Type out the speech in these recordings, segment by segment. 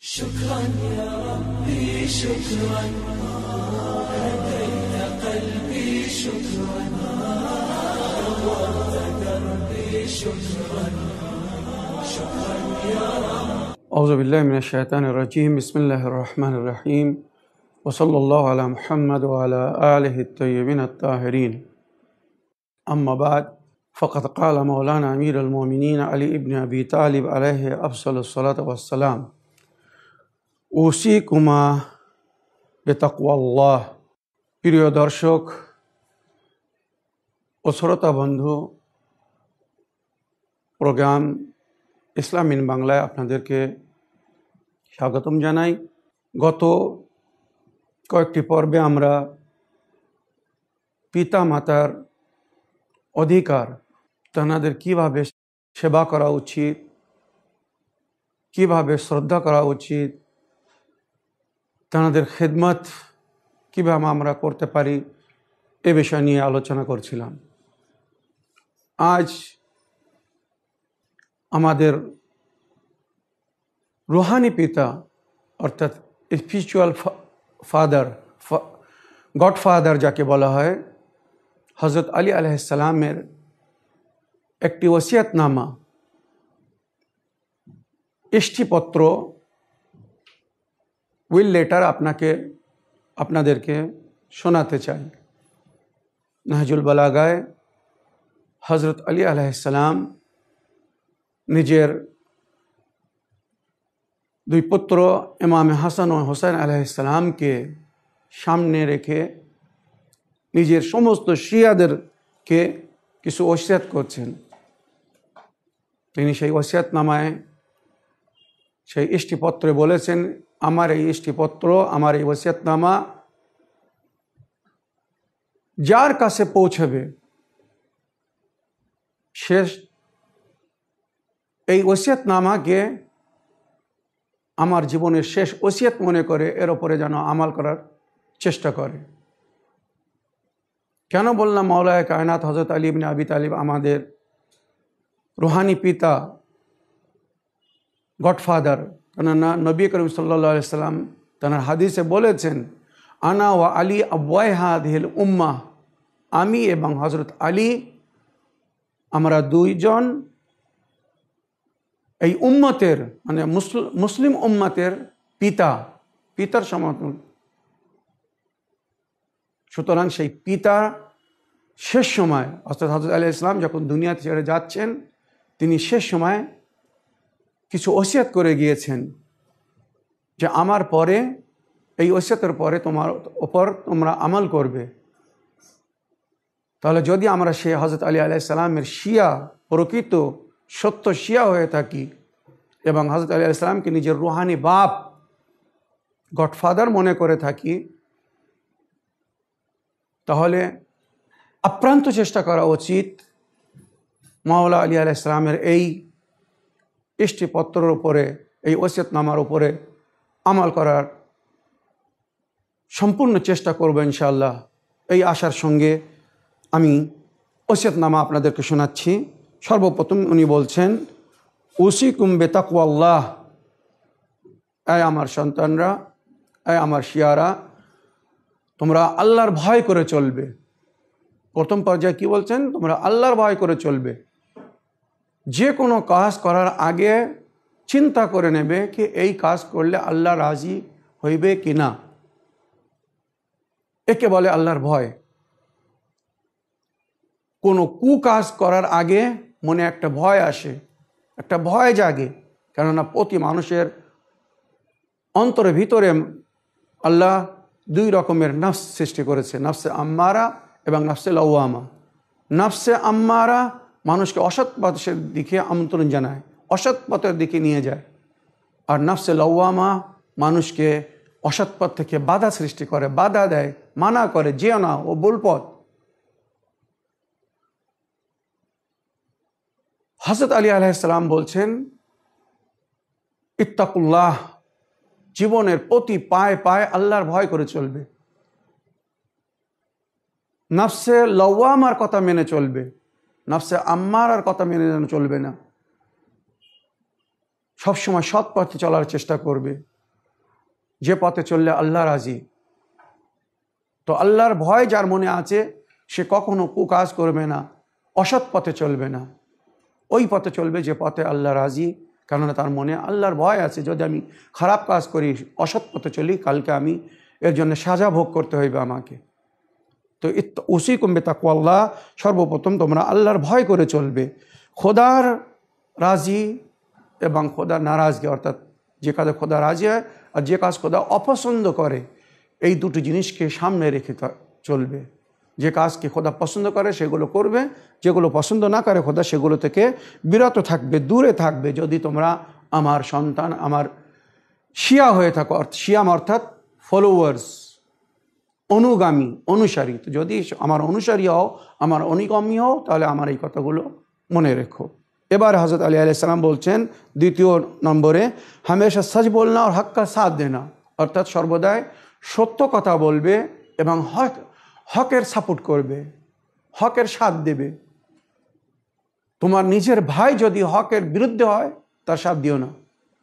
شكرا يا ربي شكرا هديت قلبي شكرا نورت دربي شكرا شكرا يا رب. أعوذ بالله من الشيطان الرجيم. بسم الله الرحمن الرحيم وصلى الله على محمد وعلى آله الطيبين الطاهرين. أما بعد فقد قال مولانا أمير المؤمنين علي بن أبي طالب عليه أفضل الصلاة والسلام: উসিকুমা বিতাকওয়াল্লাহ। প্রিয় দর্শক ও শ্রোতা বন্ধু, প্রোগ্রাম ইসলাম ইন বাংলায় আপনাদেরকে স্বাগতম জানাই। গত কয়েকটি পর্বে আমরা পিতা মাতার অধিকার, তাদের কিভাবে সেবা করা উচিত, কিভাবে শ্রদ্ধা করা উচিত, তাদের খেদমত কীভাবে আমরা করতে পারি, এ বিষয় নিয়ে আলোচনা করছিলাম। আজ আমাদের রুহানি পিতা অর্থাৎ স্পিরিচুয়াল ফাদার, গডফাদার যাকে বলা হয়, হজরত আলী আলাইহিস সালামের একটি ওসিয়তনামা, ইষ্টিপত্র, উইল লেটার আপনাদেরকে শোনাতে চাই। নাহজুল বালাগায় হজরত আলী আলাইহিস সালাম নিজের দুই পুত্র ইমাম হাসান ও হোসেন আলাইহিস সালামকে সামনে রেখে নিজের সমস্ত শিয়াদেরকে কিছু ওসিয়ত করছেন। তিনি সেই ওসিয়তনামায়, সেই ইষ্টিপত্রে বলেছেন, আমার এই ইষ্টিপত্র, আমার এই ওসিয়তনামা যার কাছে পৌঁছবে শেষ এই ওসিয়তনামাকে আমার জীবনের শেষ ওসিয়ত মনে করে এর ওপরে যেন আমাল করার চেষ্টা করে। কেন বললাম মাওলায়ে কায়নাত হযরত আলী ইবনে আবি তালিব আমাদের রুহানি পিতা, গডফাদার? কেননা নবী করিম সাল্লাল্লাহু আলাইহি সাল্লাম তাঁর হাদিসে বলেছেন, আনা ওয়া আলী আবওয়াই হাযিহিল উম্মাহ, আমি এবং হযরত আলী, আমরা দুইজন এই উম্মতের, মানে মুসলিম উম্মতের পিতার সমতুল্য। সুতরাং সেই পিতা শেষ সময় অর্থাৎ হযরত আলী ইসলাম যখন দুনিয়া ছেড়ে যাচ্ছেন, তিনি শেষ সময় কিছু ওসিয়ত করে গিয়েছেন যে আমার পরে, এই ওসিয়তের পরে তোমার ওপর তোমরা আমল করবে। তাহলে যদি আমরা সে হযরত আলী আলাইহিস সালামের শিয়া, প্রকৃত সত্য শিয়া হয়ে থাকি এবং হযরত আলী আলাইহিস সালামকে নিজের রুহানি বাপ, গডফাদার মনে করে থাকি, তাহলে আপ্রান্ত চেষ্টা করা উচিত মাওলা আলী আলাইহিস সালামের এই ইষ্টিপত্রের উপরে, এই ওসিয়তনামার উপরে আমল করার সম্পূর্ণ চেষ্টা করব ইনশাআল্লাহ। এই আশার সঙ্গে আমি ওসিয়তনামা আপনাদেরকে শোনাচ্ছি। সর্বপ্রথম উনি বলছেন, উসিকুম বিতাকওয়াল্লাহ, এই আমার সন্তানরা, এই আমার শিয়ারা, তোমরা আল্লাহর ভয় করে চলবে। প্রথম পর্যায়ে কি বলছেন? তোমরা আল্লাহর ভয় করে চলবে। যে কোনো কাজ করার আগে চিন্তা করে নেবে কি এই কাজ করলে আল্লাহ রাজি হইবে কি না। একে বলে আল্লাহর ভয়। কোনো কুকাজ করার আগে মনে একটা ভয় আসে, একটা ভয় জাগে। কেননা প্রতি মানুষের অন্তরের ভিতরে আল্লাহ দুই রকমের নফস সৃষ্টি করেছে, নফসে আম্মারা এবং নফসে লাওয়ামা। নফসে আম্মারা মানুষকে অসৎ পথের দিকে আমন্ত্রণ জানায়, অসৎ পথের দিকে নিয়ে যায়। আর নফসে লাওয়ামা মানুষকে অসৎ পথ থেকে বাধা সৃষ্টি করে, বাধা দেয়, মানা করে, যেও না, ও ভুল পথ। হযরত আলী আলাইহিস সালাম বলছেন, ইত্তাকুল্লাহ, জীবনের প্রতি পায়ে পায়ে আল্লাহর ভয় করে চলবে। নফসে লাওয়ামার কথা মেনে চলবে, নফসে আম্মারার কথা মেনে চলবে না। সবসময় সৎ পথে চলার চেষ্টা করবে। যে পথে চললে আল্লাহ রাজি। তো আল্লাহর ভয় যার মনে আছে সে কখনো কুকাজ করবে না, অসৎ পথে চলবে না, ওই পথে চলবে যে পথে আল্লাহ রাজি। কেননা তার মনে আল্লাহর ভয় আছে, যদি আমি খারাপ কাজ করি, অসৎ পথে চলি, কালকে আমি এর জন্য সাজা ভোগ করতে হইবে আমাকে। তো উসিকুম বিতাকওয়াল্লাহ, সর্বপ্রথম তোমরা আল্লাহর ভয় করে চলবে। খোদার রাজি এবং খোদার নারাজগি, অর্থাৎ যে কাজে খোদা রাজি হয় আর যে কাজ খোদা অপছন্দ করে, এই দুটো জিনিসকে সামনে রেখে চলবে। যে কাজকে খোদা পছন্দ করে সেগুলো করবে, যেগুলো পছন্দ না করে খোদা সেগুলো থেকে বিরত থাকবে, দূরে থাকবে। যদি তোমরা আমার সন্তান, আমার শিয়া হয়ে থাকো, শিয়াম অর্থাৎ ফলোয়ার্স, অনুগামী, অনুসারী, তো যদি আমার অনুসারী হও, আমার অনুগামী হও, তাহলে আমার এই কথাগুলো মনে রেখো। এবার হজরত আলী আলাইহিস সালাম বলছেন দ্বিতীয় নম্বরে, হামেশা সচ বলনা আর হক কা সাথ দেনা, অর্থাৎ সর্বদাই সত্য কথা বলবে এবং হকের সাপোর্ট করবে, হকের সাথ দেবে। তোমার নিজের ভাই যদি হকের বিরুদ্ধে হয় তার সাথ দিও না,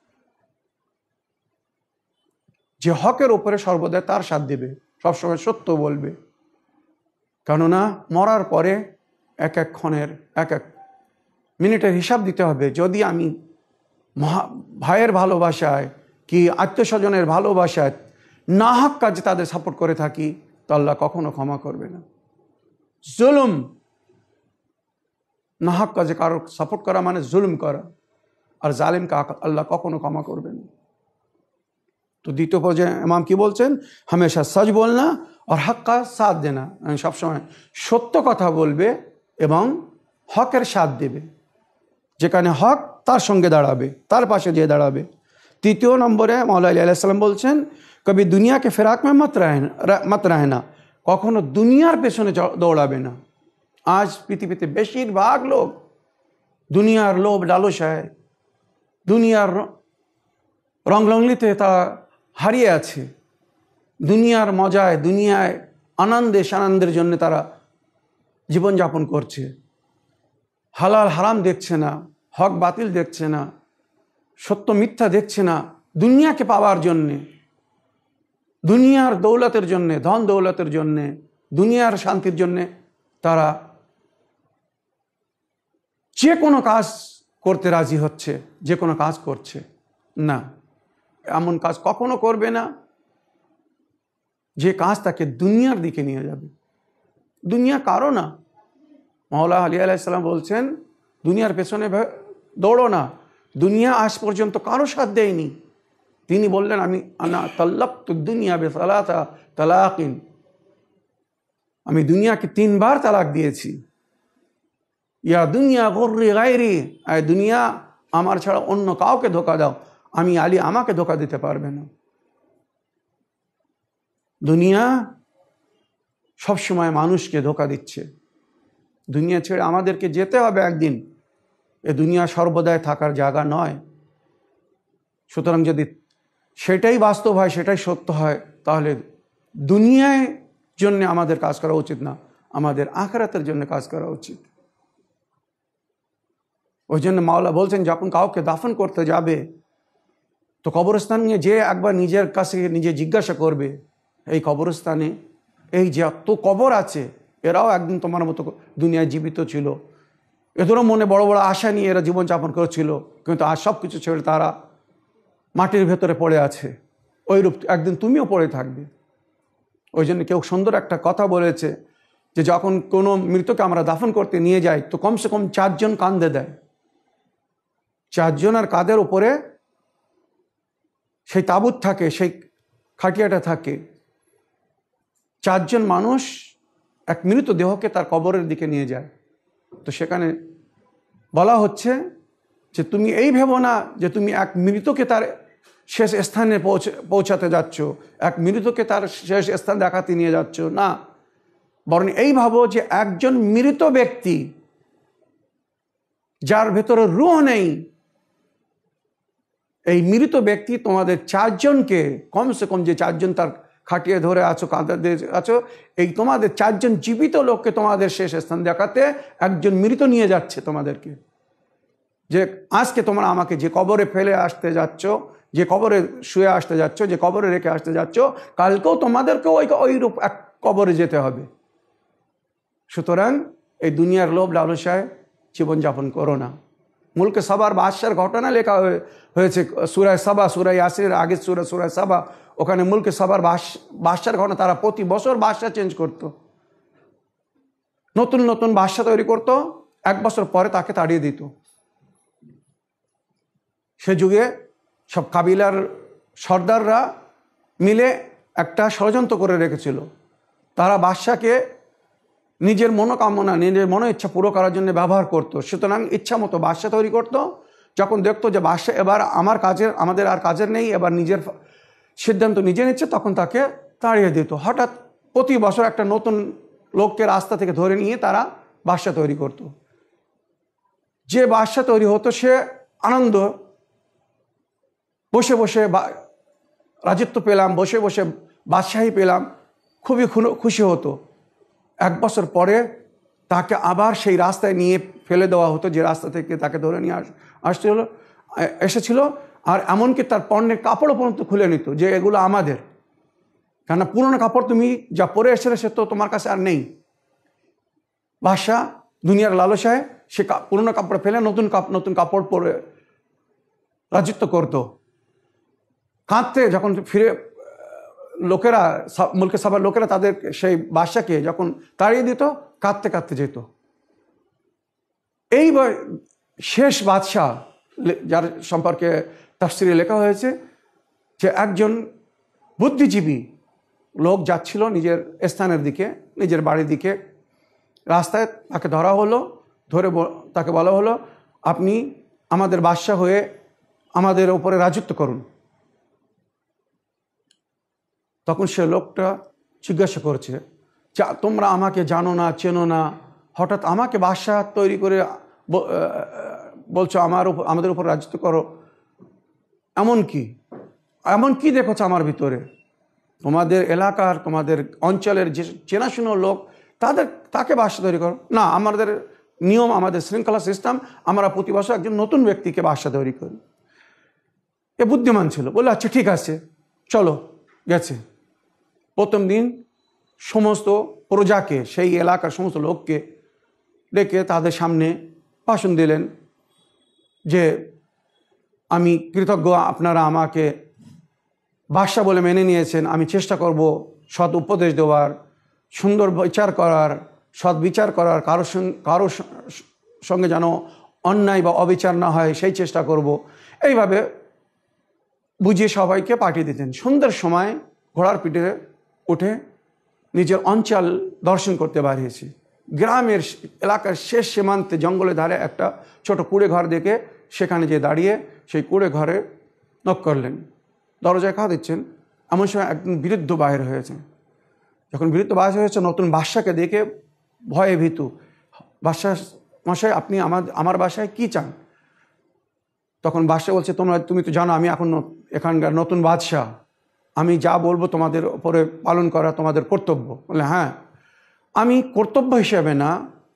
যে হকের উপরে সর্বদাই তার সাথ দেবে, সবসময় সত্য বলবে। কেননা মরার পরে এক এক ক্ষণের, এক এক মিনিটের হিসাব দিতে হবে। যদি আমি ভাইয়ের ভালোবাসায় কি আত্মীয় স্বজনের ভালোবাসায় নাহক কাজে তাদের সাপোর্ট করে থাকি, তো আল্লাহ কখনো ক্ষমা করবে না। জুলুম, নাহক কাজে কারো সাপোর্ট করা মানে জুলুম করা, আর জালিমকে আল্লাহ কখনো ক্ষমা করবে না। তো দ্বিতীয় পর্যায়ে ইমাম কি বলছেন, হামেশা সচ বলনা আর হক কা সাথ দেনা, সবসময় সত্য কথা বলবে এবং হকের সাথ দেবে। যেখানে হক তার সঙ্গে দাঁড়াবে, তার পাশে দিয়ে দাঁড়াবে। তৃতীয় নম্বরে মাওলানা আলী আলাইহিস সালাম বলছেন, কবি দুনিয়াকে ফেরাক মে মত রাহনা, কখনো দুনিয়ার পেছনে দৌড়াবে না। আজ পৃথিবীতে বেশিরভাগ লোক দুনিয়ার লোভ লালসায়, দুনিয়ার রংরঙলিতে তারা হারিয়ে আছে। দুনিয়ার মজায়, দুনিয়ায় আনন্দে সানন্দের জন্য তারা জীবনযাপন করছে। হালাল হারাম দেখছে না, হক বাতিল দেখছে না, সত্য মিথ্যা দেখছে না। দুনিয়াকে পাওয়ার জন্যে, দুনিয়ার দৌলতের জন্যে, ধন দৌলতের জন্যে, দুনিয়ার শান্তির জন্যে তারা যে কোনো কাজ করতে রাজি হচ্ছে, যে কোনো কাজ করছে। না, এমন কাজ কখনো করবে না যে কাজ তাকে দুনিয়ার দিকে নিয়ে যাবে। দুনিয়া কারো না। মাওলানা আলী আলাইহিস সালাম বলছেন, দুনিয়ার পেছনে দৌড়ো না। দুনিয়া আজ পর্যন্ত কারো সাথ দেয়নি। তিনি বললেন, আমি আনা তাল্লাকতু দুনিয়া বিসালাসা তালাকিন, আমি দুনিয়াকে 3 বার তালাক দিয়েছি। ইয়া দুনিয়া গুররি গায়রি, আয় দুনিয়া আমার ছাড়া অন্য কাউকে ধোকা দাও, আমি আলী আমাকে ধোকা দিতে পারবে না। দুনিয়া সবসময় মানুষকে ধোকা দিচ্ছে। দুনিয়া ছেড়ে আমাদেরকে যেতে হবে একদিন। এ দুনিয়া সর্বদাই থাকার জায়গা নয়। সুতরাং যদি সেটাই বাস্তব হয়, সেটাই সত্য হয়, তাহলে দুনিয়ায় জন্য আমাদের কাজ করা উচিত না, আমাদের আখিরাতের জন্য কাজ করা উচিত। ওই জন্য মাওলা বলছেন, যখন কাউকে দাফন করতে যাবে তো কবরস্থান নিয়ে যে একবার নিজের কাছে নিজে জিজ্ঞাসা করবে, এই কবরস্থানে এই যে এত কবর আছে, এরাও একদিন তোমার মতো দুনিয়ায় জীবিত ছিল, এদেরও মনে বড় বড় আশা নিয়ে এরা জীবনযাপন করেছিল, কিন্তু আজ সব কিছু ছেড়ে তারা মাটির ভেতরে পড়ে আছে। ওইরূপ একদিন তুমিও পড়ে থাকবে। ওই জন্য কেউ সুন্দর একটা কথা বলেছে যে যখন কোনো মৃতকে আমরা দাফন করতে নিয়ে যাই তো কমসে কম 4 জন কাঁধে দেয়। 4 জনের কাঁধের উপরে সেই তাবুত থাকে, সেই খাটিয়াটা থাকে। 4 জন মানুষ এক মৃত দেহকে তার কবরের দিকে নিয়ে যায়। তো সেখানে বলা হচ্ছে যে তুমি এই ভেবো না যে তুমি এক মৃতকে তার শেষ স্থানে পৌঁছাতে যাচ্ছ, এক মৃতকে তার শেষ স্থান দেখাতে নিয়ে যাচ্ছ না, বরং এই ভাবো যে একজন মৃত ব্যক্তি যার ভেতরে রূহ নেই, এই মৃত ব্যক্তি তোমাদের 4 জনকে, কমসে কম যে 4 জন তার খাটিয়ে ধরে আছো, কাঁধে আছো, এই তোমাদের 4 জন জীবিত লোককে তোমাদের শেষ স্থান দেখাতে একজন মৃত নিয়ে যাচ্ছে তোমাদেরকে। যে আজকে তোমরা আমাকে যে কবরে ফেলে আসতে যাচ্ছ, যে কবরে শুয়ে আসতে যাচ্ছ, যে কবরে রেখে আসতে যাচ্ছ, কালকেও তোমাদেরকেও ওই রূপ এক কবরে যেতে হবে। সুতরাং এই দুনিয়ার লোভ লালসায় জীবনযাপন করো না। মুলকে সাবার বাদশার ঘটনা লেখা হয়েছে সূরা সাবা, সূরা ইয়াসিনের আগের সূরা সাবা। ওখানে মুলকে সাবার বাদশার ঘটনা। তারা প্রতি বছর বাদশা চেঞ্জ করত, নতুন নতুন বাদশা তৈরি করত, 1 বছর পরে তাকে তাড়িয়ে দিত। সে যুগে সব কাবিলার সর্দাররা মিলে একটা ষড়যন্ত্র করে রেখেছিল। তারা বাদশাকে নিজের মনোকামনা, নিজের মনো ইচ্ছা পুরো করার জন্য ব্যবহার করত। সুতরাং ইচ্ছা মতো বাদশা তৈরি করত। যখন দেখতো যে বাদশা এবার আমাদের আর কাজের নেই, এবার নিজের সিদ্ধান্ত নিজে নিচ্ছে, তখন তাকে তাড়িয়ে দিত। হঠাৎ প্রতি বছর একটা নতুন লোককে রাস্তা থেকে ধরে নিয়ে তারা বাদশা তৈরি করত। যে বাদশা তৈরি হতো সে আনন্দ, বসে বসে রাজত্ব পেলাম, বসে বসে বাদশাহী পেলাম, খুবই খুশি হতো। 1 বছর পরে তাকে আবার সেই রাস্তায় নিয়ে ফেলে দেওয়া হতো, যে রাস্তা থেকে তাকে ধরে নিয়ে এসেছিল। আর এমনকি তার পণ্যের কাপড়ও পর্যন্ত খুলে নিত, যে এগুলো আমাদের, কেননা পুরনো কাপড় তুমি যা পরে এসেছিলে সে তো তোমার কাছে আর নেই। বাদশা দুনিয়ার লালসায় সে পুরনো কাপড় ফেলে নতুন কাপড় পরে রাজত্ব করত। কাঁদতে যখন ফিরে লোকেরা, মুলকে সাবার লোকেরা তাদের সেই বাদশাকে যখন তাড়িয়ে দিত, কাঁদতে কাঁদতে যেত। এই শেষ বাদশাহ যার সম্পর্কে তাফসিরে লেখা হয়েছে, যে একজন বুদ্ধিজীবী লোক যাচ্ছিল নিজের স্থানের দিকে, নিজের বাড়ির দিকে, রাস্তায় তাকে ধরা হলো। ধরে তাকে বলা হলো, আপনি আমাদের বাদশাহ হয়ে আমাদের ওপরে রাজত্ব করুন। তখন সে লোকটা জিজ্ঞাসা করছে, তোমরা আমাকে জানো না, চেনো না, হঠাৎ আমাকে বাদশাহ তৈরি করে বলছো আমাদের উপর রাজত্ব করো, এমন কি দেখেছো আমার ভিতরে? তোমাদের এলাকার, তোমাদের অঞ্চলের যে চেনাশুনো লোক, তাকে বাদশাহ তৈরি করো না। আমাদের নিয়ম, আমাদের শৃঙ্খলা সিস্টেম, আমরা প্রতি বছর একজন নতুন ব্যক্তিকে বাদশাহ তৈরি করি। এ বুদ্ধিমান ছিল, বললো আচ্ছা ঠিক আছে চলো। গেছে। প্রথম দিন সমস্ত প্রজাকে, সেই এলাকার সমস্ত লোককে ডেকে তাদের সামনে ভাষণ দিলেন যে আমি কৃতজ্ঞ, আপনারা আমাকে বাদশাহ বলে মেনে নিয়েছেন। আমি চেষ্টা করব সৎ উপদেশ দেওয়ার, সুন্দর বিচার করার, সৎ বিচার করার, কারোর সঙ্গে যেন অন্যায় বা অবিচার না হয় সেই চেষ্টা করব। এইভাবে বুঝিয়ে সবাইকে পাঠিয়ে দিতেন। সন্ধ্যার সময় ঘোড়ার পিঠে উঠে নিজের অঞ্চল দর্শন করতে বাড়িয়েছি। গ্রামের এলাকার শেষ সীমান্তে জঙ্গলের ধারে একটা ছোট কুড়ে ঘর দেখে সেখানে যে দাঁড়িয়ে সেই কুড়ে ঘরে নক করলেন। দরজায় খা দিচ্ছেন, এমন সময় একজন বৃদ্ধ বাহির হয়েছে। যখন বৃদ্ধ বাহির হয়েছে, নতুন বাদশাকে দেখে ভয়ে ভীতু, বাদশাহ মশাই আপনি আমার বাসায় কি চান? তখন বাদশাহ বলছে, তুমি তো জানো আমি এখন এখানকার নতুন বাদশাহ, আমি যা বলবো তোমাদের উপরে পালন করা তোমাদের কর্তব্য। বলে হ্যাঁ, আমি কর্তব্য হিসেবে না,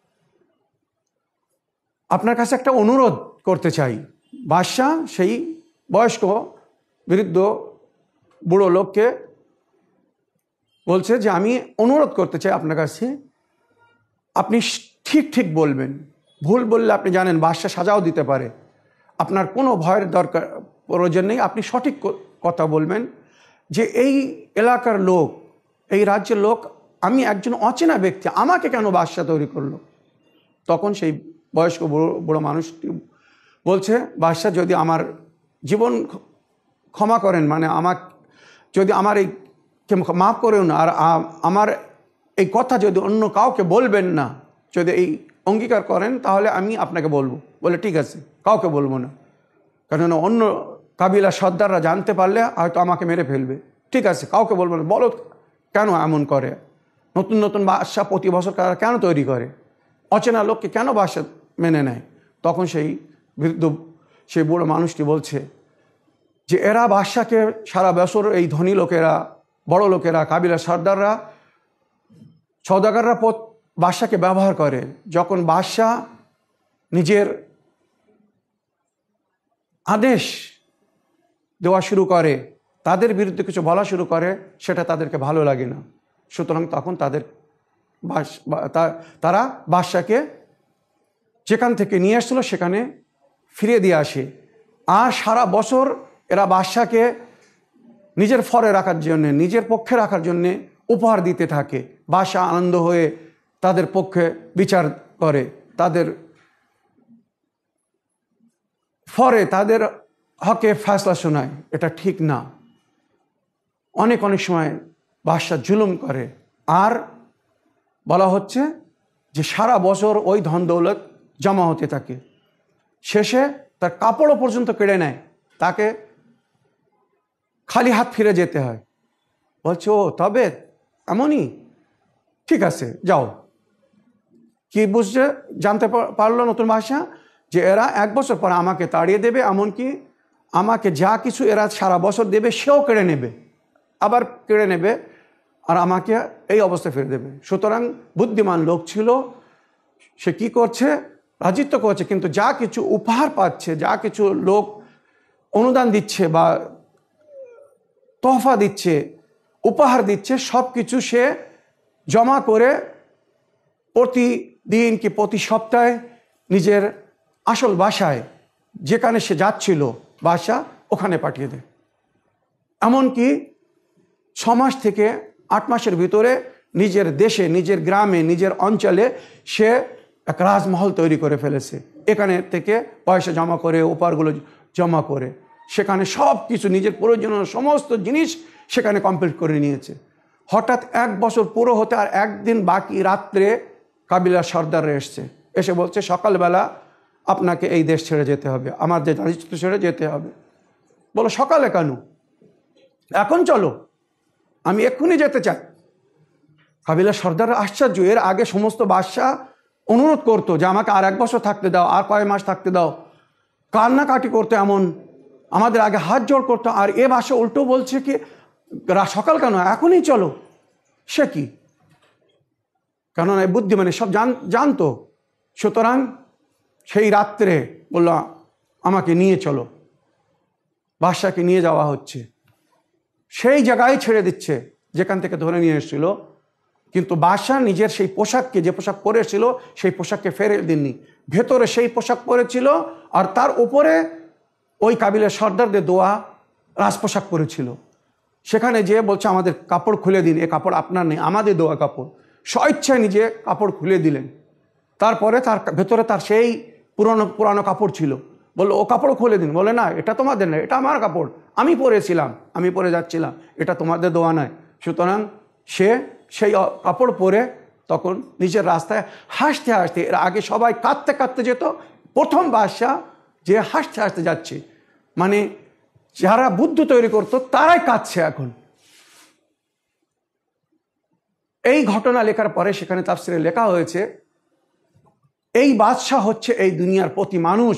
আপনার কাছে একটা অনুরোধ করতে চাই। বাদশাহ সেই বয়স্ক বৃদ্ধ বুড়ো লোককে বলছে যে আমি অনুরোধ করতে চাই আপনার কাছে, আপনি ঠিক ঠিক বলবেন, ভুল বললে আপনি জানেন বাদশাহ সাজাও দিতে পারে। আপনার কোনো ভয়ের প্রয়োজন নেই, আপনি সঠিক কথা বলবেন যে এই এলাকার লোক, এই রাজ্যের লোক, আমি একজন অচেনা ব্যক্তি, আমাকে কেন বাদশাহ তৈরি করলো? তখন সেই বয়স্ক বুড়ো মানুষটি বলছে, বাদশাহ যদি আমার জীবন ক্ষমা করেন, মানে যদি আমার এই মাফ করেন, আর আমার এই কথা যদি অন্য কাউকে বলবেন না, যদি এই অঙ্গীকার করেন, তাহলে আমি আপনাকে বলবো। বলে ঠিক আছে, কাউকে বলবো না, কারণ অন্য কাবিলা সর্দাররা জানতে পারলে হয়তো আমাকে মেরে ফেলবে। ঠিক আছে, কাউকে বলবো না। বলো কেন এমন করে? নতুন নতুন বাদশাহ প্রতি বছর তারা কেন তৈরি করে? অচেনা লোককে কেন বাদশাহ মেনে নেয়? তখন সেই বুড়ো মানুষটি বলছে যে এরা বাদশাকে সারা বছর, এই ধনী লোকেরা, বড় লোকেরা, কাবিলা সর্দাররা, সওদাগররা বাদশাকে ব্যবহার করে। যখন বাদশাহ নিজের আদেশ দেওয়া শুরু করে, তাদের বিরুদ্ধে কিছু বলা শুরু করে, সেটা তাদেরকে ভালো লাগে না। সুতরাং তখন তারা বাদশাকে যেখান থেকে নিয়ে আসছিল সেখানে ফিরিয়ে দিয়ে আসে। আর সারা বছর এরা বাদশাকে নিজের ফরে রাখার জন্যে, নিজের পক্ষে রাখার জন্যে উপহার দিতে থাকে। বাদশা আনন্দ হয়ে তাদের পক্ষে বিচার করে, তাদের ফরে তাদের হকে ফয়সালা শোনায়। এটা ঠিক না। অনেক সময় বাদশা জুলুম করে। আর বলা হচ্ছে যে সারা বছর ওই ধন দৌলত জমা হতে থাকে, শেষে তার কাপড়ও পর্যন্ত কেড়ে নেয়, তাকে খালি হাত ফিরে যেতে হয়। বলছে, ও তবে এমনই, ঠিক আছে যাও। কি বুঝছে, জানতে পারলো নতুন বাদশা যে এরা 1 বছর পর আমাকে তাড়িয়ে দেবে, এমনকি আমাকে যা কিছু এরা সারা বছর দেবে সেও কেড়ে নেবে, আবার কেড়ে নেবে, আর আমাকে এই অবস্থায় ফিরে দেবে। সুতরাং বুদ্ধিমান লোক ছিল, সে কি করছে, রাজিত্ব করছে, কিন্তু যা কিছু উপহার পাচ্ছে, যা কিছু লোক অনুদান দিচ্ছে বা তোহফা দিচ্ছে, উপহার দিচ্ছে, সব কিছু সে জমা করে প্রতিদিন কি প্রতি সপ্তাহে নিজের আসল বাসায়, যেখানে সে যাচ্ছিল বাসা, ওখানে পাঠিয়ে দেয়। এমনকি 6 মাস থেকে 8 মাসের ভিতরে নিজের দেশে, নিজের গ্রামে, নিজের অঞ্চলে সে এক রাজমহল তৈরি করে ফেলেছে। এখানে থেকে পয়সা জমা করে, উপহারগুলো জমা করে, সেখানে সব কিছু নিজের প্রয়োজনীয় সমস্ত জিনিস সেখানে কমপ্লিট করে নিয়েছে। হঠাৎ 1 বছর পুরো হতে আর একদিন বাকি, রাত্রে কাবিলার সর্দাররা এসে বলছে, সকালবেলা আপনাকে এই দেশ ছেড়ে যেতে হবে, আমার যে রাজত্ব ছেড়ে যেতে হবে। বলো, সকালে কেন? এখন চলো, আমি এক্ষুনি যেতে চাই। কাবিলার সর্দাররা আশ্চর্য। এর আগে সমস্ত বাদশাহ অনুরোধ করতো যে আমাকে আর 1 বছর থাকতে দাও, আর কয় মাস থাকতে দাও, কান্নাকাটি করতো, এমন আমাদের আগে হাত জোড় করতো। আর এ বাদশা উল্টো বলছে কি, সকাল কেন, এখনই চলো। সে কি, কেননা বুদ্ধি মানে সব জানতো। সুতরাং সেই রাত্রে বলল, আমাকে নিয়ে চলো। বাদশাকে নিয়ে যাওয়া হচ্ছে, সেই জায়গায় ছেড়ে দিচ্ছে যেখান থেকে ধরে নিয়ে এসেছিল। কিন্তু বাদশা নিজের সেই পোশাককে, যে পোশাক পরেছিল, সেই পোশাককে ফেরে দেননি। ভেতরে সেই পোশাক পরেছিল, আর তার উপরে ওই কাবিলার সর্দারদের দোয়া রাজপোশাক পরেছিল। সেখানে যে বলছে, আমাদের কাপড় খুলে দিন, এ কাপড় আপনার নেই, আমাদের দোয়া কাপড়। স্বেচ্ছায় নিজে কাপড় খুলে দিলেন। তারপরে তার ভেতরে তার সেই পুরানো কাপড় ছিল। বললো, ও কাপড় খুলে দিন। বলে, না, এটা তোমাদের নয়, এটা আমার কাপড়, আমি পরেছিলাম, আমি পরে যাচ্ছিলাম, এটা তোমাদের দোয়া নয়। সুতরাং সে সেই কাপড় পরে তখন নিজের রাস্তায় হাসতে হাসতে, এর আগে সবাই কাঁদতে কাঁদতে যেত, প্রথম বাদশা যে হাসতে হাসতে যাচ্ছে, মানে যারা বুদ্ধ তৈরি করতো তারাই কাঁদছে এখন। এই ঘটনা লেখার পরে সেখানে তাফসিরে লেখা হয়েছে, এই বাদশাহ হচ্ছে এই দুনিয়ার প্রতি মানুষ,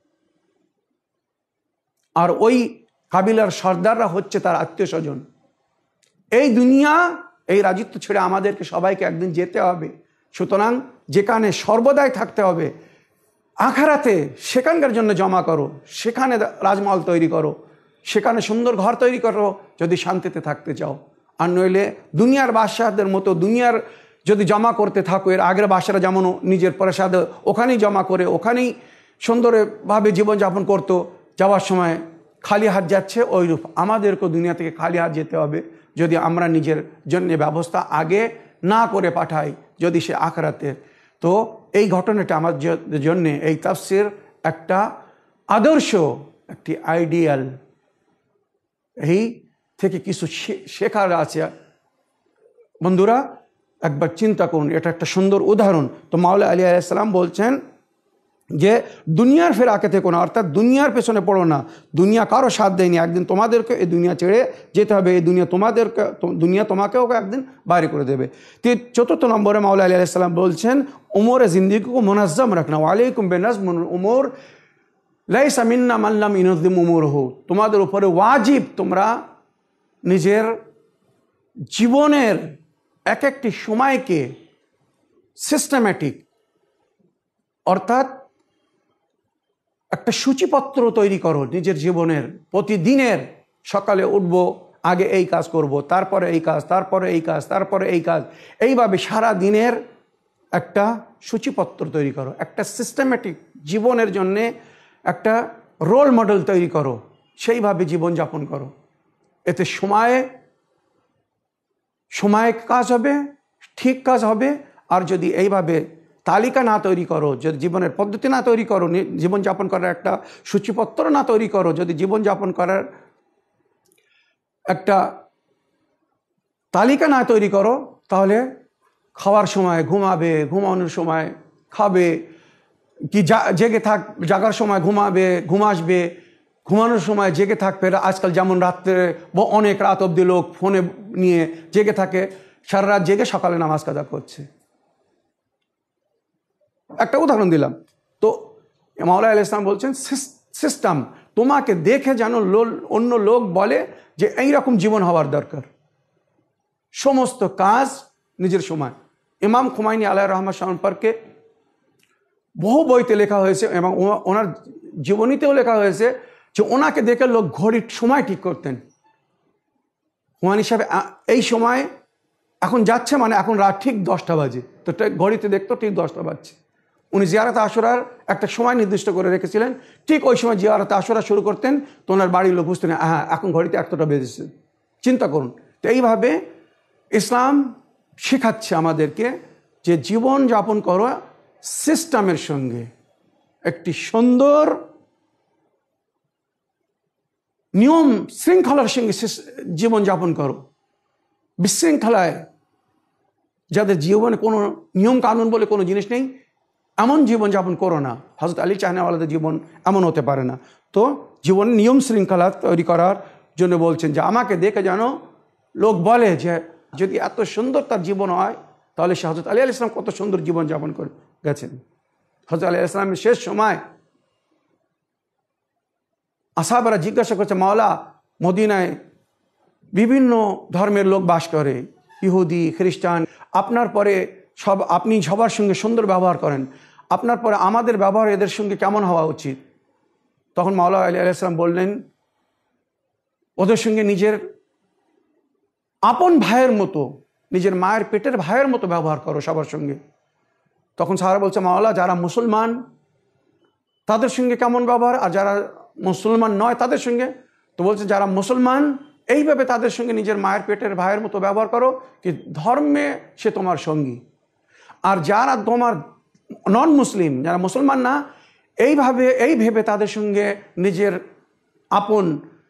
আর ওই কাবিলার সর্দাররা হচ্ছে তার আত্মীয় স্বজন। এই দুনিয়া, এই রাজত্ব ছেড়ে আমাদেরকে সবাইকে একদিন যেতে হবে। সুতরাং যেখানে সর্বদাই থাকতে হবে, আখিরাতে সেখানকার জন্য জমা করো, সেখানে রাজমহল তৈরি করো, সেখানে সুন্দর ঘর তৈরি করো যদি শান্তিতে থাকতে চাও। আর নইলে দুনিয়ার বাদশাহদের মতো দুনিয়ার যদি জমা করতে থাকো, এর আগের বাদশারা যেমন নিজের প্রসাদ ওখানেই জমা করে ওখানেই সুন্দরভাবে জীবনযাপন করতো, যাওয়ার সময় খালি হাত যাচ্ছে, ওইরূপ আমাদেরকেও দুনিয়া থেকে খালি হাত যেতে হবে যদি আমরা নিজের জন্য ব্যবস্থা আগে না করে পাঠাই, যদি সে আখিরাতে। তো এই ঘটনাটা আমার জন্যে এই তাফসির একটা আদর্শ, একটি আইডিয়াল, এই থেকে কিছু শেখার আছে। বন্ধুরা, একবার চিন্তা করুন, এটা একটা সুন্দর উদাহরণ। তো মাওলানা আলী আলাইহিস সালাম বলছেন যে দুনিয়ার ফেরাকে থেকো না, অর্থাৎ দুনিয়ার পেছনে পড়ো না। দুনিয়া কারো সাথ দেয়নি, একদিন তোমাদেরকে এই দুনিয়া ছেড়ে যেতে হবে। এই দুনিয়া তোমাকেও একদিন বাইরে করে দেবে। 4th নম্বরে মাওলানা আলী আলাইহিস সালাম বলছেন, উমরে জিন্দিগিকে মুনাজ্জাম রাখনা, ওয়ালাইকুম বিনাজমুল উমুর লাইসা মিন্না মান লাম ইউনাজ্জিম উমুরহু। তোমাদের উপরে ওয়াজিব, তোমরা নিজের জীবনের এক একটি সময়কে সিস্টেম্যাটিক, অর্থাৎ একটা সূচিপত্র তৈরি করো নিজের জীবনের, প্রতিদিনের। সকালে উঠবো, আগে এই কাজ করব, তারপরে এই কাজ, তারপরে এই কাজ, তারপরে এই কাজ, এইভাবে সারা দিনের একটা সূচিপত্র তৈরি করো। একটা সিস্টেমেটিক জীবনের জন্যে একটা রোল মডেল তৈরি করো, সেইভাবে জীবনযাপন করো। এতে সময়ে কাজ হবে, ঠিক কাজ হবে। আর যদি এইভাবে তালিকা না তৈরি করো, যদি জীবনের পদ্ধতি না তৈরি করো, জীবনযাপন করার একটা সূচিপত্র না তৈরি করো, যদি জীবনযাপন করার একটা তালিকা না তৈরি করো, তাহলে খাওয়ার সময় ঘুমাবে, ঘুমানোর সময় খাবে, কি জাগার সময় ঘুমাবে, ঘুমাসবে, ঘুমানোর সময় জেগে থাকবে। আজকাল যেমন রাত্রে অনেক রাত অবধি লোক ফোনে নিয়ে জেগে থাকে, সারা রাত জেগে সকালে নামাজ কাজা করছে। একটা উদাহরণ দিলাম। তো মাওলানা আলাইহিস সালাম বলছেন সিস্টেম, তোমাকে দেখে যেন অন্য লোক বলে যে এইরকম জীবন হওয়ার দরকার। সমস্ত কাজ নিজের সময়। ইমাম খুমাইনি আলাইহির রহমত সম্পর্কে বহু বইতে লেখা হয়েছে এবং ওনার জীবনীতেও লেখা হয়েছে যে ওনাকে দেখে লোক ঘড়ির সময় ঠিক করতেন। খুমাইনি সাহেব এই সময় এখন যাচ্ছে, মানে এখন রাত ঠিক 10টা বাজে, তো ঘড়িতে দেখতো ঠিক 10টা বাজছে। উনি জিয়ারত আশুরার একটা সময় নির্দিষ্ট করে রেখেছিলেন, ঠিক ওই সময় জিয়ারত আশুরা শুরু করতেন, তো ওনার বাড়ির লোক বুঝতেন হ্যাঁ এখন ঘড়িতে এতটা বেজেছে। চিন্তা করুন। তো এইভাবে ইসলাম শেখাচ্ছে আমাদেরকে যে জীবন যাপন করো সিস্টেমের সঙ্গে, একটি সুন্দর নিয়ম শৃঙ্খলার সঙ্গে জীবনযাপন করো। বিশৃঙ্খলায়, যাদের জীবনে কোনো নিয়ম কানুন বলে কোনো জিনিস নেই, এমন জীবনযাপন করো না। হযরত আলী চাহনেওয়ালাদের জীবন এমন হতে পারে না। তো জীবনে নিয়ম শৃঙ্খলা তৈরি করার জন্য বলছেন যে আমাকে দেখে যেন লোক বলে যে যদি এত সুন্দর তার জীবন হয়, তাহলে সে হযরত আলী আলাইহিস সালাম কত সুন্দর জীবনযাপন করে গেছেন। হযরত আলী আলাইহিস সালামের শেষ সময় আসহাবারা জিজ্ঞাসা করছে, মাওলা মদিনায় বিভিন্ন ধর্মের লোক বাস করে, ইহুদি, খ্রিস্টান, আপনার পরে আপনি সবার সঙ্গে সুন্দর ব্যবহার করেন, আপনার পরে আমাদের ব্যবহার এদের সঙ্গে কেমন হওয়া উচিত? তখন মাওলানা আলী আলাইহিস সালাম বললেন, ওদের সঙ্গে নিজের আপন ভাইয়ের মতো, নিজের মায়ের পেটের ভাইয়ের মতো ব্যবহার করো সবার সঙ্গে। তখন সাহারা বলছে, মাওলা যারা মুসলমান তাদের সঙ্গে কেমন ব্যবহার, আর যারা মুসলমান নয় তাদের সঙ্গে? তো বলছে যারা মুসলমান এইভাবে তাদের সঙ্গে নিজের মায়ের পেটের ভাইয়ের মতো ব্যবহার করো, কি ধর্মে সে তোমার সঙ্গী। আর যারা তোমার নন মুসলিম, যারা মুসলমান না, এই ভেবে তাদের সঙ্গে নিজের আপন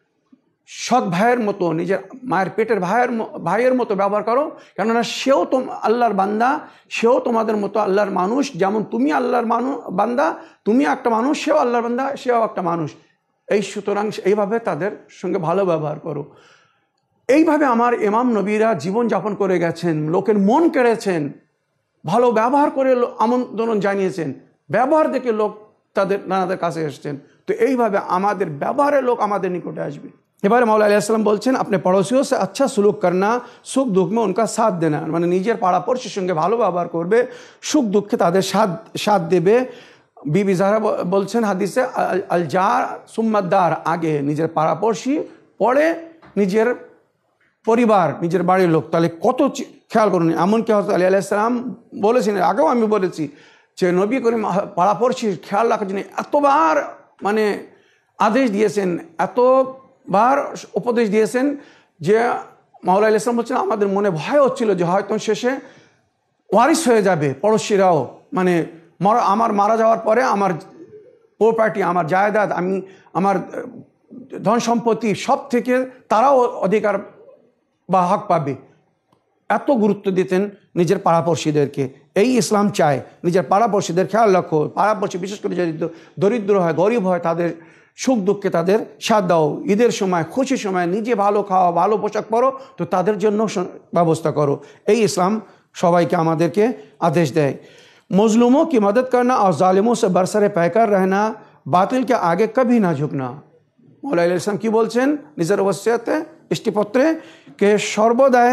সৎ ভাইয়ের মতো, নিজের মায়ের পেটের ভাইয়ের মতো ব্যবহার করো, কেননা সেও আল্লাহর বান্দা, সেও তোমাদের মতো আল্লাহর মানুষ। যেমন তুমি আল্লাহর বান্দা, তুমি একটা মানুষ, সেও আল্লাহর বান্দা, সেও একটা মানুষ। সুতরাং এইভাবে তাদের সঙ্গে ভালো ব্যবহার করো। এইভাবে আমার ইমাম নবীরা জীবনযাপন করে গেছেন, লোকের মন কেড়েছেন, ভালো ব্যবহার করে আমন্ত্রণ জানিয়েছেন, ব্যবহার দেখে লোক নানাদের কাছে এসছেন। তো এইভাবে আমাদের ব্যবহারের লোক আমাদের নিকটে আসবে। এবারে মাওলানা আলাইহিস সালাম বলছেন, আপনি পড়োসিও সে আচ্ছা সুলুক করনা, সুখ দুঃখ মে উনকা সাথ দেনা, মানে নিজের পাড়াপড়শির সঙ্গে ভালো ব্যবহার করবে, সুখ দুঃখে তাদের সাথ দেবে। বিবি জাহরা বলছেন হাদিসে, আল জার সুম্মাদ্দার, আগে নিজের পাড়াপড়শি, পরে নিজের পরিবার, নিজের বাড়ির লোক। তাহলে কত খেয়াল করুন। এমনকি হযরত আলী আলাইহিস সালাম বলেছেন, আগেও আমি বলেছি, যে নবী করিম পাড়াপড়শির খেয়াল রাখার জন্য এতবার মানে আদেশ দিয়েছেন, এতবার উপদেশ দিয়েছেন, যে মাওলানা আলাইহিস সালাম বলছেন আমাদের মনে ভয় হচ্ছিল যে হয়তো শেষে ওয়ারিস হয়ে যাবে পড়শিরাও, মানে আমার মারা যাওয়ার পরে আমার প্রপার্টি, আমার জায়দাদ, আমার ধন সম্পত্তি সব থেকে তারাও অধিকার বা হক পাবে। এত গুরুত্ব দিতেন নিজের পাড়াপড়শিদেরকে। এই ইসলাম চায় নিজের পাড়াপড়শিদের খেয়াল রাখো। পাড়াপড়শি বিশেষ করে যদি দরিদ্র হয়, গরিব হয়, তাদের সুখ দুঃখে তাদের সাথ দাও। ঈদের সময়, খুশির সময় নিজে ভালো খাওয়া, ভালো পোশাক পরো, তো তাদের জন্য ব্যবস্থা করো। এই ইসলাম সবাইকে আমাদেরকে আদেশ দেয়। মজলুমों की मदद करना और जालिमों से बरसरे पैकर रहना, बातिल के आगे कभी ना झुकना। মাওলানা আলাইহিস সালাম কি বলছেন নিজের ওসিয়তে, ইষ্টিপত্রে, কে সর্বদাই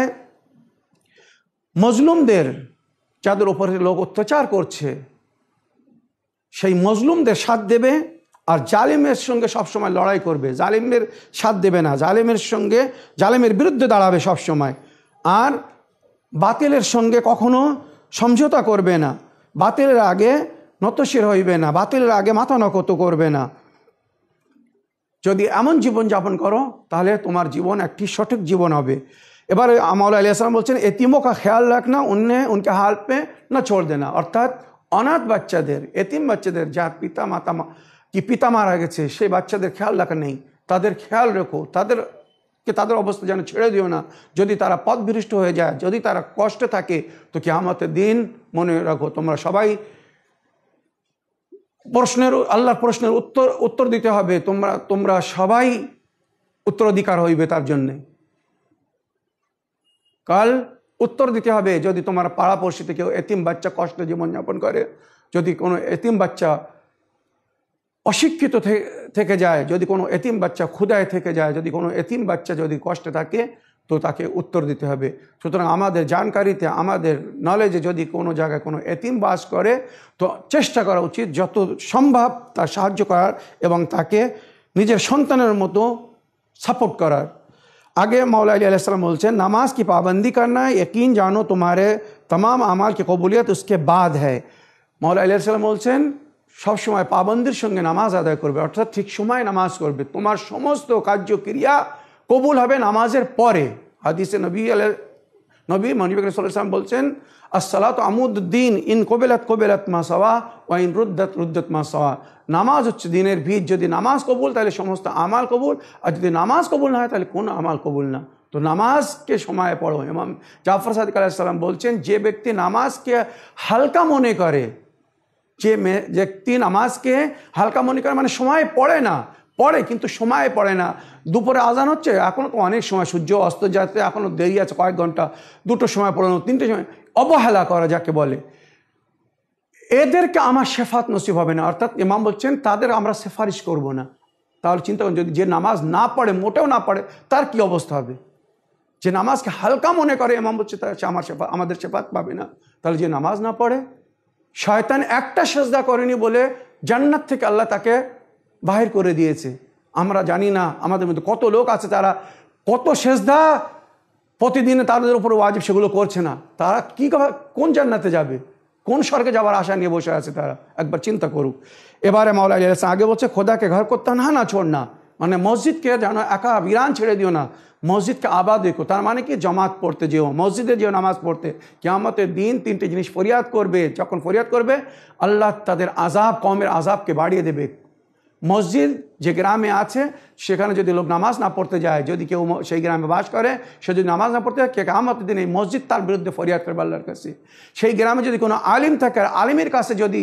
মজলুমদের, যাদের উপরে লোক অত্যাচার করছে, সেই মজলুমদের সাথ দেবে আর জালিমের সঙ্গে সবসময় লড়াই করবে, জালিমের সাথ দেবে না, জালিমের বিরুদ্ধে দাঁড়াবে সবসময়। আর বাতিলের সঙ্গে কখনো সমঝোতা করবে না, বাতিলের আগে নতশির হইবে না, বাতিলের আগে মাথা নত করবে না। যদি এমন জীবন যাপন করো তাহলে তোমার জীবন একটি সঠিক জীবন হবে। এবার मौला अलैहिस्सलाम বলছেন এতিমों का ख्याल रखना, उनके हाल पे ना छोड़ देना। অর্থাৎ অনাথ বাচ্চাদের, এতিম বাচ্চাদের যার পিতা মারা গেছে সেই বাচ্চাদের খেয়াল রাখা নেই, তাদের খেয়াল রেখো, তাদের অবস্থা যেন ছেড়ে দিও না। যদি তারা পথভ্রষ্ট হয়ে যায়, যদি তারা কষ্টে থাকে, তো কিয়ামতের দিন মনে রাখো তোমরা সবাই আল্লাহর প্রশ্নের উত্তর দিতে হবে, তোমরা সবাই উত্তরাধিকার হইবে তার জন্যে। কাল উত্তর দিতে হবে। যদি তোমার পাড়াপড়শিতে কেউ এতিম বাচ্চা কষ্টে জীবনযাপন করে, যদি কোনো এতিম বাচ্চা অশিক্ষিত থেকে যায়, যদি কোনো এতিম বাচ্চা ক্ষুধায় থেকে যায়, যদি কোনো এতিম বাচ্চা যদি কষ্টে থাকে, তো তাকে উত্তর দিতে হবে। সুতরাং আমাদের জানকারিতে, আমাদের নলেজে যদি কোনো জায়গায় কোনো এতিম বাস করে, তো চেষ্টা করা উচিত যত সম্ভব তার সাহায্য করার এবং তাকে নিজের সন্তানের মতো সাপোর্ট করার। आगे मौला अलैहिस्सलाम बोलते हैं नमाज की पाबंदी करना, यकीन जानो तुम्हारे तमाम अमाल की कबूलियत उसके बाद है। मौला अलैहिस्सलाम बोलছেন সব সময় পাবন্দির সঙ্গে নামাজ আদায় করবে, অর্থাৎ ঠিক সময় নামাজ করবে। তোমার সমস্ত কার্যক্রিয়া কবুল হবে নামাজের পরে। হাদিসে নবী সাল্লাল্লাহু আলাইহি ওয়াসাল্লাম বলছেন আসসালাতু আমুদ্দিন, ইন কবিলাত মা সাওয়া ওয়া ইন রুদ্দাত মা সাওয়া। নামাজ হচ্ছে দিনের ভিত, যদি নামাজ কবুল তাহলে সমস্ত আমাল কবুল, আর যদি নামাজ কবুল না হয় তাহলে কোনো আমাল কবুল না। তো নামাজকে সময়ে পড়ো। ইমাম জাফর সাদিক আলাইহিস সালাম বলছেন যে ব্যক্তি নামাজকে হালকা মনে করে, যে ব্যক্তি নামাজকে হালকা মনে করে মানে সময় পড়ে কিন্তু সময় পড়ে না। দুপুরে আজান হচ্ছে, এখনও তো অনেক সময়, সূর্য অস্ত যাতে এখনও দেরি আছে কয়েক ঘন্টা, 2টোর সময় পড়ানো, 3টের সময়, অবহেলা করা যাকে বলে, এদেরকে আমার শেফাত নসিব হবে না। অর্থাৎ ইমাম বলছেন তাদের আমরা সেফারিশ করব না। তাহলে চিন্তা করুন, যদি যে নামাজ না পড়ে, মোটেও না পড়ে, তার কি অবস্থা হবে? যে নামাজকে হালকা মনে করে, ইমাম বলছে আমাদের শেফাত পাবে না। তাহলে যে নামাজ না পড়ে, শয়তান একটা সেজদা করেনি বলে জান্নাত থেকে আল্লাহ তাকে বাহির করে দিয়েছে। আমরা জানি না আমাদের মধ্যে কত লোক আছে তারা কত সেজদা প্রতিদিনে তাদের উপর ওয়াজিব সেগুলো করছে না। তারা কোন জান্নাতে যাবে, কোন স্বর্গে যাওয়ার আশা নিয়ে বসে আছে তারা? একবার চিন্তা করুক। এবারে মাওলা আগে বলছে খোদাকে ঘর করতে না ছোড়না, মানে মসজিদকে যেন একা বিরান ছেড়ে দিও না, মসজিদকে আবাদ রেখো। তার মানে কি, জমাত পড়তে যেও, মসজিদে যেও নামাজ পড়তে। কিয়ামতের দিন 3টে জিনিস ফরিয়াদ করবে। যখন ফরিয়াদ করবে, আল্লাহ তাদের আযাব, কওমের আযাবকে বাড়িয়ে দেবে। মসজিদ যে গ্রামে আছে সেখানে যদি লোক নামাজ না পড়তে যায়, যদি কেউ সেই গ্রামে বাস করে, সে যদি নামাজ না পড়তে যায়, কিয়ামতের দিন এই মসজিদ তার বিরুদ্ধে ফরিয়াদ করবে আল্লাহর কাছে। সেই গ্রামে যদি কোনো আলিম থাকে, আলিমের কাছে যদি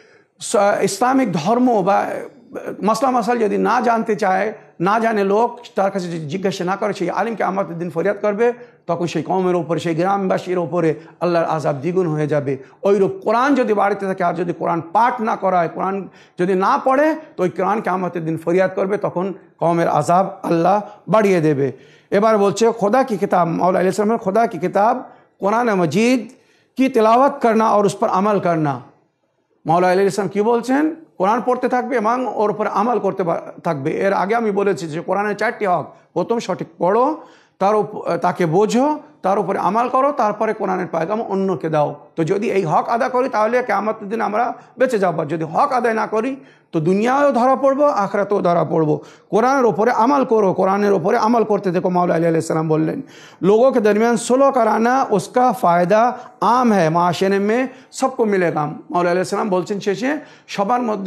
ইসলামিক ধর্ম বা মসলা মশাল যদি না জানতে চায়, না জানে লোক, তার কাছে যদি জিজ্ঞাসা না করে, সেই আলিমকে আমাদের দিন ফরিয়াদ করবে, তখন সেই কওমের ওপরে, সেই গ্রামবাসীর ওপরে আল্লাহর আযাব দ্বিগুণ হয়ে যাবে। ওইরূপ কোরআন যদি বাড়িতে থাকে, আর যদি কোরআন পাঠ না করায়, কোরআন যদি না পড়ে, তো ওই কোরআনকে আমাদের দিন ফরিয়াদ করবে, তখন কওমের আযাব আল্লাহ বাড়িয়ে দেবে। এবার বলছে খোদা की किताब, मौला अलैहिस्सलाम खुदा की किताब कुरान मजीद की तिलावत करना और उस पर अमल करना। मौला अलैहिस्सलाम কি বলছেন? কোরআন পড়তে থাকবে এবং ওর উপরে আমল করতে থাকবে। এর আগে আমি বলেছি যে কোরআনের 4টি হক। প্রথম, সঠিক পড়ো, তাকে বোঝো, তার উপরে আমল করো, তারপরে কোরআনের পয়গাম অন্যকে দাও। তো যদি এই হক আদায় করি তাহলে কিয়ামতের দিন আমরা বেঁচে যাব। যদি হক আদায় না করি তো দুনিয়ায়ও ধরা পড়বো, আখিরাতেও ধরা পড়বো। কোরআনের ওপরে আমল করো, কোরআনের ওপরে আমল করতে দেখো। মৌলা अलैहिस्सलाम বললেন लोगों के दरमियान सुलह कराना उसका फ़ायदा आम है, माशरे में सबको मिलेगा। मौला अलैहिस्सलाम বলছেন শেষে সবার মধ্যে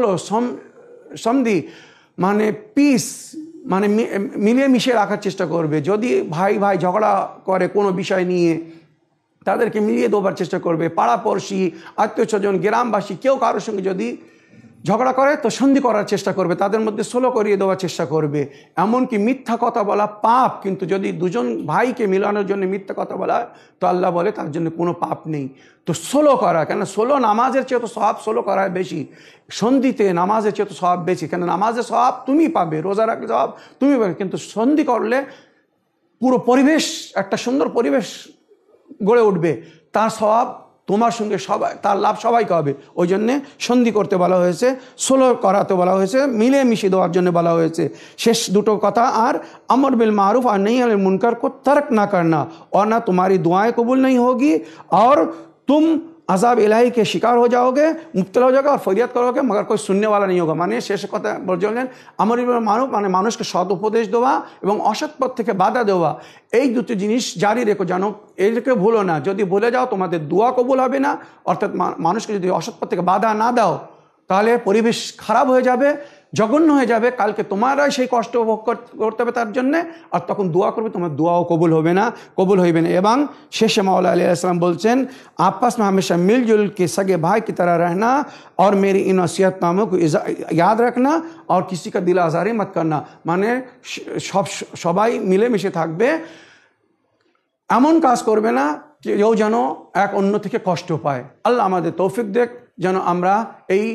সন্ধি মানে পিস, মানে মিলিয়ে মিশিয়ে রাখার চেষ্টা করবে। যদি ভাই ঝগড়া করে কোনো বিষয় নিয়ে, তাদেরকে মিলিয়ে দেওয়ার চেষ্টা করবে। পাড়াপড়শি, আত্মীয় স্বজন, গ্রামবাসী কেউ কারোর সঙ্গে যদি ঝগড়া করে তো সন্ধি করার চেষ্টা করবে, তাদের মধ্যে সোলো করিয়ে দেওয়ার চেষ্টা করবে। এমনকি মিথ্যা কথা বলা পাপ, কিন্তু যদি দুজন ভাইকে মিলানোর জন্য মিথ্যা কথা বলা তো আল্লাহ বলে তার জন্য কোনো পাপ নেই। তো সোলো করা, কেন সোলো নামাজের চেয়ে তো সওয়াব সোলো করায় বেশি, সন্ধিতে নামাজের চেয়ে তো সওয়াব বেশি। কেন নামাজের সওয়াব তুমি পাবে, রোজা রাখলে সওয়াব তুমি পাবে, কিন্তু সন্ধি করলে পুরো পরিবেশ, একটা সুন্দর পরিবেশ গড়ে উঠবে, তার সওয়াব তোমার সঙ্গে সবাই, তার লাভ সবাইকে হবে। ওই জন্যে সন্ধি করতে বলা হয়েছে, সোলো করাতে বলা হয়েছে, মিলে মিশিয়ে দেওয়ার জন্য বলা হয়েছে। শেষ দুটো কথা, আর আমর বিল मारूफ और नहीं अनिल मुनकर को तर्क ना करना, और ना तुम्हारी दुआएं कबूल नहीं होगी और तुम अजाब इलाही के शिकार हो जाओगे, मुब्तला हो जाओगे और फरियाद करोगे मगर कोई सुनने वाला नहीं होगा। মানে শেষ কথা বললেন আমর বিল मारूफ মানে মানুষকে সৎ উপদেশ দেওয়া এবং অসৎ পথ থেকে বাধা দেওয়া। এই দুটো জিনিস জারি রেখো, জানো এটাকে ভুলো না। যদি ভুলে যাও তোমাদের দোয়া কবুল হবে না। অর্থাৎ মানুষকে যদি অসৎ পথ থেকে বাধা না দাও তাহলে পরিবেশ খারাপ হয়ে যাবে, জঘন্য হয়ে যাবে। কালকে তোমারাই সেই কষ্ট ভোগ করতে হবে তার জন্যে, আর তখন দোয়া করবে, তোমার দোয়াও কবুল হবে না, কবুল হইবে না। এবং শেষে मौला अलैहिस्सलाम বলছেন, आपस में हमेशा मिलजुल के सगे भाई की तरह रहना और मेरी इन वसीयतनामों को याद रखना और किसी का दिल आज़ारी मत करना। মানে সবাই মিলেমিশে থাকবে, এমন কাজ করবে না কেউ যেন এক অন্য থেকে কষ্ট পায়। আল্লাহ আমাদের তৌফিক দেখ যেন আমরা এই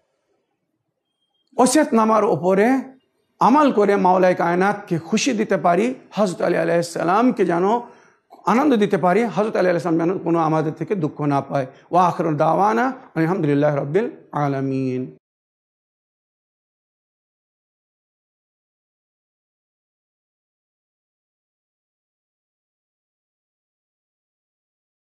ওসিয়তনামার উপরে আমাল করে মাওলায়ে কায়নাতকে খুশি দিতে পারি, হযরত আলী আলাইহিস সালামকে যেন আনন্দ দিতে পারি, হযরত আলী আলাইহিস সালাম যেন কোনো আমাদের থেকে দুঃখ না পায়। ওয়া আখিরু দাওয়ানা আলহামদুলিল্লাহি রাব্বিল আলামিন।